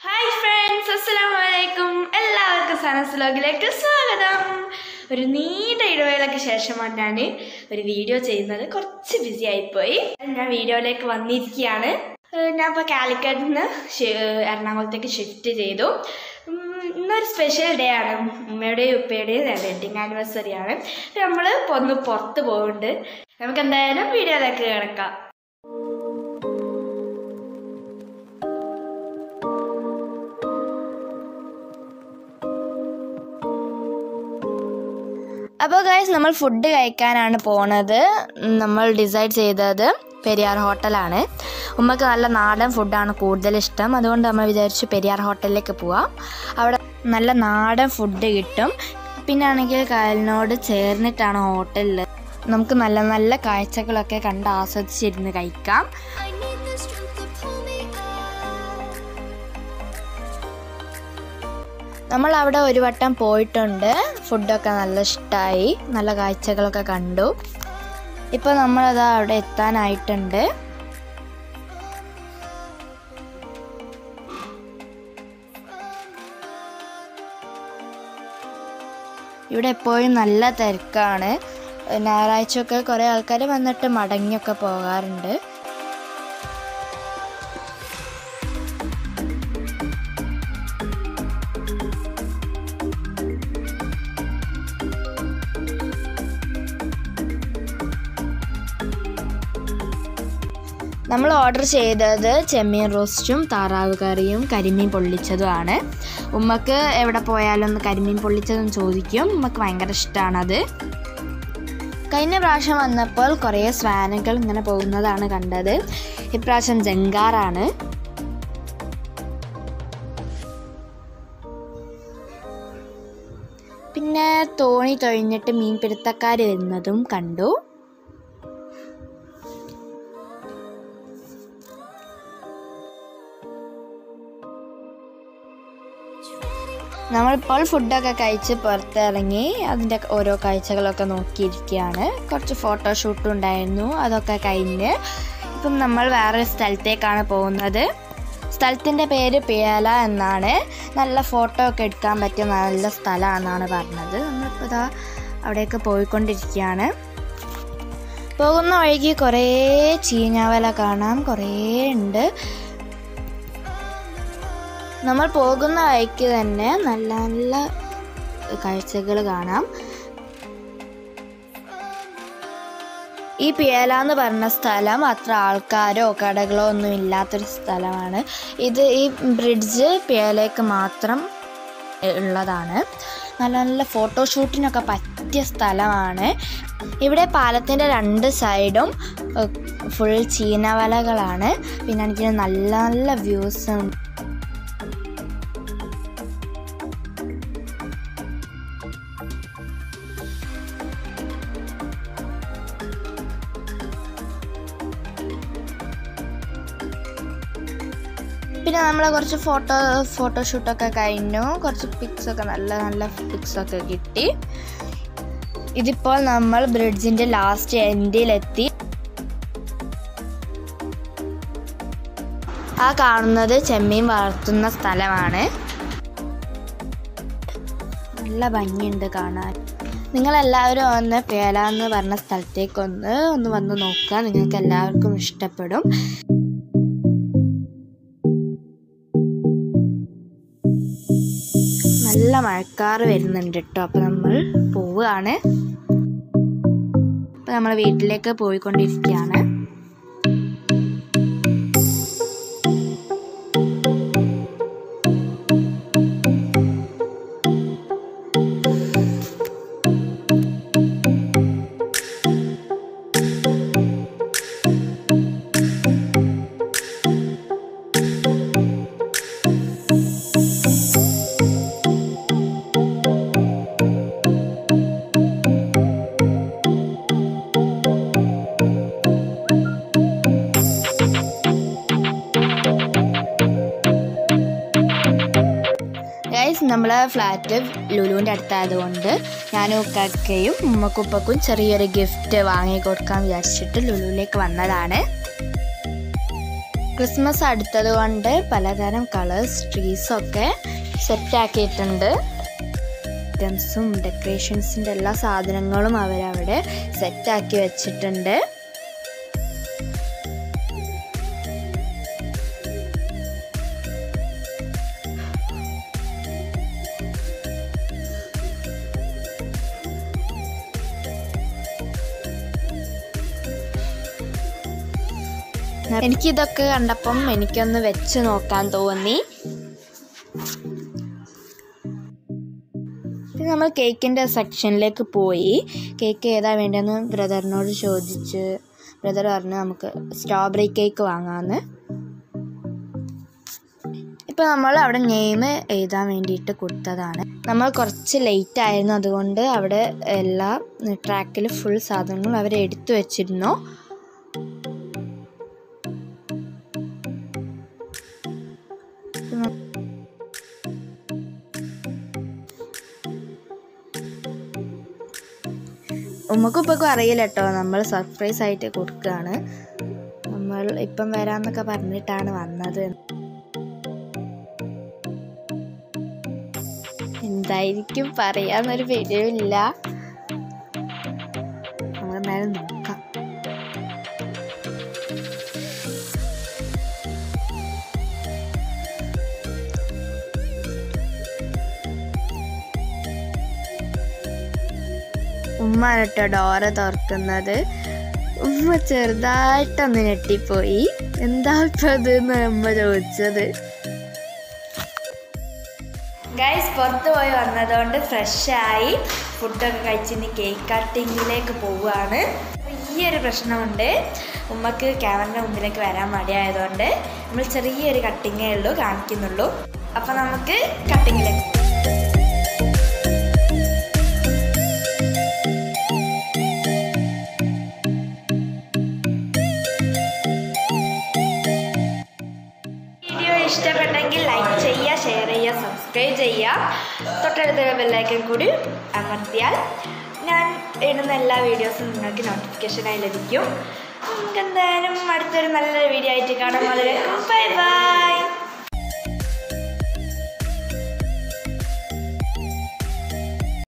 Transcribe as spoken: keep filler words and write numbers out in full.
Hi friends, assalamu alaikum. എല്ലാവർക്കും സനസ് വ്ലോഗിലേക്ക് സ്വാഗതം. ഒരു നീണ്ട ഇടവേളയ്ക്ക് ശേഷമാണ് ഞാൻ ഒരു വീഡിയോ ചെയ്യുന്നത്. കുറച്ച് ബിസി ആയിപ്പോയി. ഞാൻ വീഡിയോയിലേക്ക് വന്നിരിക്കുകയാണ്. ഞാൻ ഇപ്പോൾ കാലിക്കറ്റിൽ നിന്ന് എറണാകുളത്തേക്ക് ഷിഫ്റ്റ് ചെയ്തു. ഇന്നൊരു സ്പെഷ്യൽ ഡേ ആണ്. ഉമ്മയുടെയും ഉപ്പയുടെയും വെഡിങ് ആനിവേഴ്സറി ആണ്. നമ്മൾ ഒന്ന് പുറത്ത് പോകുന്നുണ്ട്. നമുക്ക് എന്തായാലും വീഡിയോയിലേക്ക് കിടക്കാം. അപ്പോൾ ഗൈസ്, നമ്മൾ ഫുഡ് കഴിക്കാനാണ് പോണത്. നമ്മൾ ഡിസൈഡ് ചെയ്തത് പെരിയാർ ഹോട്ടലാണ്. ഉമ്മക്ക് നല്ല നാടൻ ഫുഡാണ് കൂടുതൽ ഇഷ്ടം. അതുകൊണ്ട് നമ്മൾ വിചാരിച്ചു പെരിയാർ ഹോട്ടലിലേക്ക് പോവാം. അവിടെ നല്ല നാടൻ ഫുഡ് കിട്ടും. പിന്നെ ആണെങ്കിൽ കായലിനോട് ചേർന്നിട്ടാണ് ഹോട്ടലിൽ. നമുക്ക് നല്ല നല്ല കാഴ്ചകളൊക്കെ കണ്ട് ആസ്വദിച്ചിരുന്ന് കഴിക്കാം. നമ്മൾ അവിടെ ഒരു വട്ടം പോയിട്ടുണ്ട്. ഫുഡൊക്കെ നല്ല ഇഷ്ടമായി, നല്ല കാഴ്ചകളൊക്കെ കണ്ടു. ഇപ്പോൾ നമ്മളത് അവിടെ എത്താനായിട്ടുണ്ട്. ഇവിടെ എപ്പോഴും നല്ല തിരക്കാണ്. ഞായറാഴ്ചയൊക്കെ കുറേ ആൾക്കാർ വന്നിട്ട് മടങ്ങിയൊക്കെ പോകാറുണ്ട്. നമ്മൾ ഓർഡർ ചെയ്തത് ചെമ്മീൻ റോസ്റ്റും താറാവ് കറിയും കരിമീൻ പൊള്ളിച്ചതുമാണ്. ഉമ്മക്ക് എവിടെ പോയാലും ഒന്ന് കരിമീൻ പൊള്ളിച്ചതും ചോദിക്കും. ഉമ്മക്ക് ഭയങ്കര ഇഷ്ടമാണത്. കഴിഞ്ഞ പ്രാവശ്യം വന്നപ്പോൾ കുറേ സ്വാനുകൾ ഇങ്ങനെ പോകുന്നതാണ് കണ്ടത്. ഇപ്രാവശ്യം ജങ്കാറാണ്. പിന്നെ തോണി തൊഴിഞ്ഞിട്ട് മീൻപിടുത്തക്കാർ വരുന്നതും കണ്ടു. നമ്മളിപ്പോൾ ഫുഡൊക്കെ കഴിച്ച് പുറത്തിറങ്ങി അതിൻ്റെ ഓരോ കാഴ്ചകളൊക്കെ നോക്കിയിരിക്കുകയാണ്. കുറച്ച് ഫോട്ടോഷൂട്ടും ഉണ്ടായിരുന്നു. അതൊക്കെ കഴിഞ്ഞ് ഇപ്പം നമ്മൾ വേറൊരു സ്ഥലത്തേക്കാണ് പോകുന്നത്. സ്ഥലത്തിൻ്റെ പേര് പിയാല എന്നാണ്. നല്ല ഫോട്ടോ ഒക്കെ എടുക്കാൻ പറ്റിയ നല്ല സ്ഥലമാണെന്നാണ് പറഞ്ഞത്. നമ്മളിപ്പോൾ ഇതാ അവിടെയൊക്കെ പോയിക്കൊണ്ടിരിക്കുകയാണ്. പോകുന്ന വഴിക്ക് കുറേ ചീഞ്ഞാവല കാണാം. കുറേ ഉണ്ട്. നമ്മൾ പോകുന്ന വഴിക്ക് തന്നെ നല്ല നല്ല കാഴ്ചകൾ കാണാം. ഈ പിയാല എന്ന് പറഞ്ഞ സ്ഥലം അത്ര ആൾക്കാരോ കടകളോ ഒന്നും ഇല്ലാത്തൊരു സ്ഥലമാണ്. ഇത് ഈ ബ്രിഡ്ജ് പിയാലയ്ക്ക് മാത്രം ഉള്ളതാണ്. നല്ല നല്ല ഫോട്ടോഷൂട്ടിനൊക്കെ പറ്റിയ സ്ഥലമാണ്. ഇവിടെ പാലത്തിൻ്റെ രണ്ട് സൈഡും ഫുൾ ചീനവലകളാണ്. പിന്നെ എനിക്ക് നല്ല നല്ല വ്യൂസ് ഉണ്ട്. പിന്നെ നമ്മൾ കുറച്ച് ഫോട്ടോ ഫോട്ടോഷൂട്ടൊക്കെ കഴിഞ്ഞു. കുറച്ച് പിക്സൊക്കെ നല്ല നല്ല പിക്സൊക്കെ കിട്ടി. ഇതിപ്പോൾ നമ്മൾ ബ്രിഡ്ജിൻ്റെ ലാസ്റ്റ് എൻഡിലെത്തി. ആ കാണുന്നത് ചെമ്മീൻ വളർത്തുന്ന സ്ഥലമാണ്. നല്ല ഭംഗിയുണ്ട് കാണാൻ. നിങ്ങളെല്ലാവരും ഒന്ന് പിയാല എന്ന് പറഞ്ഞ സ്ഥലത്തേക്കൊന്ന് ഒന്ന് വന്ന് നോക്കുക. നിങ്ങൾക്ക് എല്ലാവർക്കും ഇഷ്ടപ്പെടും. നല്ല മഴക്കാറ് വരുന്നുണ്ട് കേട്ടോ. അപ്പോൾ നമ്മൾ പോവുകയാണ്. അപ്പോൾ നമ്മൾ വീട്ടിലേക്ക് പോയിക്കൊണ്ടിരിക്കുകയാണ്. നമ്മളെ ഫ്ലാറ്റ് ലുലുവിൻ്റെ അടുത്തായതുകൊണ്ട് ഞാനും ഉക്കയും ഉമ്മക്കുപ്പക്കും ചെറിയൊരു ഗിഫ്റ്റ് വാങ്ങി കൊടുക്കാൻ വിചാരിച്ചിട്ട് ലുലുവിലേക്ക് വന്നതാണ്. ക്രിസ്മസ് അടുത്തത് കൊണ്ട് പലതരം കളേഴ്സ് ട്രീസൊക്കെ സെറ്റാക്കിയിട്ടുണ്ട്. ഐറ്റംസും ഡെക്കറേഷൻസിൻ്റെ എല്ലാ സാധനങ്ങളും അവരവിടെ സെറ്റാക്കി വെച്ചിട്ടുണ്ട്. എനിക്കിതൊക്കെ കണ്ടപ്പം എനിക്കൊന്ന് വെച്ച് നോക്കാൻ തോന്നി. പിന്നെ നമ്മൾ കേക്കിൻ്റെ സെക്ഷനിലേക്ക് പോയി. കേക്ക് ഏതാ വേണ്ടതെന്ന് ബ്രദറിനോട് ചോദിച്ച് ബ്രദർ പറഞ്ഞു നമുക്ക് സ്ട്രോബെറി കേക്ക് വാങ്ങാമെന്ന്. ഇപ്പോൾ നമ്മൾ അവിടെ നെയിം എഴുതാൻ വേണ്ടിയിട്ട് കൊടുത്തതാണ്. നമ്മൾ കുറച്ച് ലേറ്റ് ആയിരുന്നു, അതുകൊണ്ട് അവിടെ എല്ലാ ട്രാക്കിൽ ഫുൾ സാധനങ്ങളും അവർ എടുത്തു വച്ചിരുന്നു. ഉമ്മക്കും ഇപ്പൊക്കെ അറിയില്ല കേട്ടോ, നമ്മൾ സർപ്രൈസ് ആയിട്ട് കൊടുക്കുകയാണ്. നമ്മൾ ഇപ്പം വരാമെന്നൊക്കെ പറഞ്ഞിട്ടാണ് വന്നത്. എന്തായിരിക്കും പറയാന്നൊരു പേടിയില്ല. നമ്മൾ എന്തായാലും നോക്കാം. ഉമ്മ കേട്ടോ ഡോറ് തുറക്കുന്നത്. ഉമ്മ ചെറുതായിട്ടൊന്ന് ഞെട്ടിപ്പോയി. എന്താ ഇപ്പം അതെന്ന് ഉമ്മ ചോദിച്ചത്. ഗൈസ് പുറത്ത് പോയി വന്നതുകൊണ്ട് ഫ്രഷായി ഫുഡൊക്കെ കഴിച്ചിന് കേക്ക് കട്ടിങ്ങിലേക്ക് പോവുകയാണ്. ചെറിയൊരു പ്രശ്നമുണ്ട്, ഉമ്മക്ക് ക്യാമറയുടെ മുമ്പിലേക്ക് വരാൻ മടിയായതുകൊണ്ട് നമ്മൾ ചെറിയൊരു കട്ടിങ്ങേ ഉള്ളൂ കാണിക്കുന്നുള്ളൂ. അപ്പം നമുക്ക് കട്ടിങ്ങിലേക്ക് ഇഷ്ടപ്പെട്ടെങ്കിൽ ലൈക്ക് ചെയ്യുക, ഷെയർ ചെയ്യുക, സബ്സ്ക്രൈബ് ചെയ്യുക. തൊട്ടടുത്ത ബെല്ലൈക്കൺ കൂടി അമർത്തിയാൽ ഞാൻ ഇടുന്ന എല്ലാ വീഡിയോസും നിങ്ങൾക്ക് നോട്ടിഫിക്കേഷനായി ലഭിക്കും. നമുക്ക് എന്തായാലും അടുത്തൊരു നല്ലൊരു വീഡിയോ ആയിട്ട് കാണാം. അതിലേക്ക് ബൈ ബൈ.